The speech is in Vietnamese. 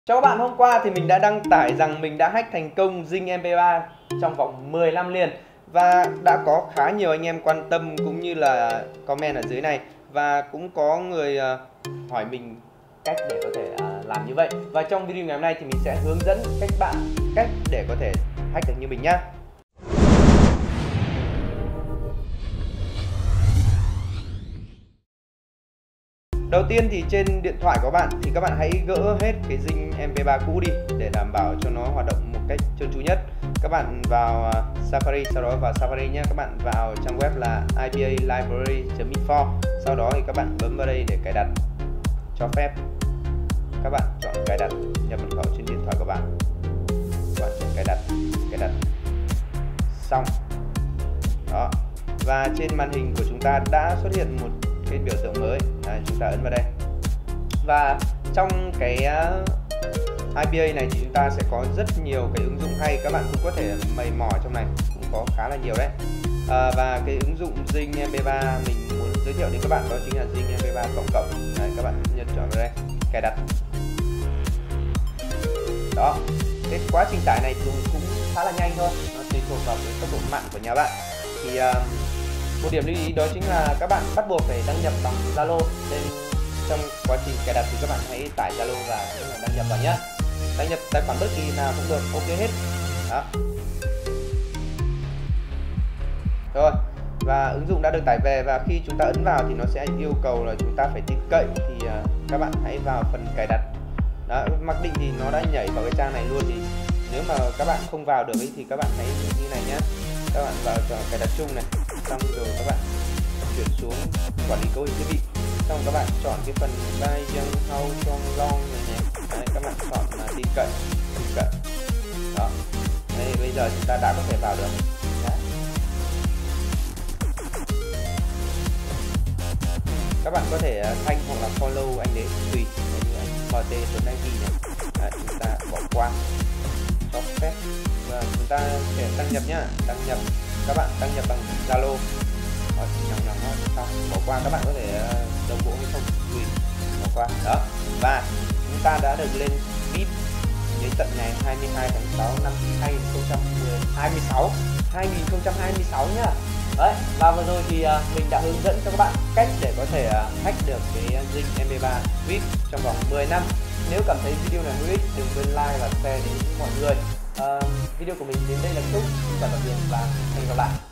Chào các bạn, hôm qua thì mình đã đăng tải rằng mình đã hack thành công Zing MP3 trong vòng 10 năm liền. Và đã có khá nhiều anh em quan tâm cũng như là comment ở dưới này. Và cũng có người hỏi mình cách để có thể làm như vậy. Và trong video ngày hôm nay thì mình sẽ hướng dẫn các bạn cách để có thể hack được như mình nhá. Đầu tiên thì trên điện thoại của bạn thì các bạn hãy gỡ hết cái Zing MP3 cũ đi để đảm bảo cho nó hoạt động một cách trơn tru nhất. Các bạn vào Safari, sau đó vào Safari nhé. Các bạn vào trang web là ipalibrary.info. Sau đó thì các bạn bấm vào đây để cài đặt, cho phép. Các bạn chọn cài đặt, nhập mật khẩu trên điện thoại của bạn. Các bạn chọn cài đặt xong. Đó. Và trên màn hình của chúng ta đã xuất hiện một cái biểu tượng mới. Đấy, chúng ta ấn vào đây. Và trong cái IPA này thì chúng ta sẽ có rất nhiều cái ứng dụng hay, các bạn cũng có thể mày mò trong này, cũng có khá là nhiều đấy. Và cái ứng dụng Zing MP3 mình muốn giới thiệu đến các bạn đó chính là Zing MP3 cộng cộng. Đấy, các bạn nhấn chọn vào đây, cài đặt. Đó, cái quá trình tải này cũng khá là nhanh thôi, nó tùy thuộc vào cái tốc độ mạng của nhà bạn. Thì một điểm lưu ý đó chính là các bạn bắt buộc phải đăng nhập bằng Zalo, nên trong quá trình cài đặt thì các bạn hãy tải Zalo và đăng nhập vào nhé. Đăng nhập tài khoản bất kỳ nào cũng được, ok hết. Đó. Rồi, và ứng dụng đã được tải về, và khi chúng ta ấn vào thì nó sẽ yêu cầu là chúng ta phải tin cậy, thì các bạn hãy vào phần cài đặt. Đó, mặc định thì nó đã nhảy vào cái trang này luôn, thì nếu mà các bạn không vào được thì các bạn hãy như này nhé. Các bạn vào chọn cài đặt chung này, xong rồi các bạn chuyển xuống quản lý cấu hình thiết bị, xong các bạn chọn cái phần Bai Yang Hao Trong Long này nhé. Đấy, các bạn chọn là tin cậy. Đó. Đây, bây giờ chúng ta đã có thể vào được. Đấy. Các bạn có thể thanh hoặc là follow anh đấy tùy, như anh MT Tuấn Anh ghi này. Đấy, chúng ta bỏ qua, cho phép, và chúng ta sẽ đăng nhập nhá. Đăng nhập, các bạn đăng nhập bằng Zalo. Xong bỏ qua, các bạn có thể đồng bộ hay không tùy, bỏ qua. Đó, và chúng ta đã được lên VIP đến tận ngày 22 tháng 6 năm 2026 nhá. Đấy, và vừa rồi thì mình đã hướng dẫn cho các bạn cách để có thể hack được cái Zing MP3 VIP trong vòng 10 năm. Nếu cảm thấy video này hữu ích, đừng quên like và share đến mọi người. Video của mình đến đây là kết thúc. Xin chào tạm biệt và hẹn gặp lại.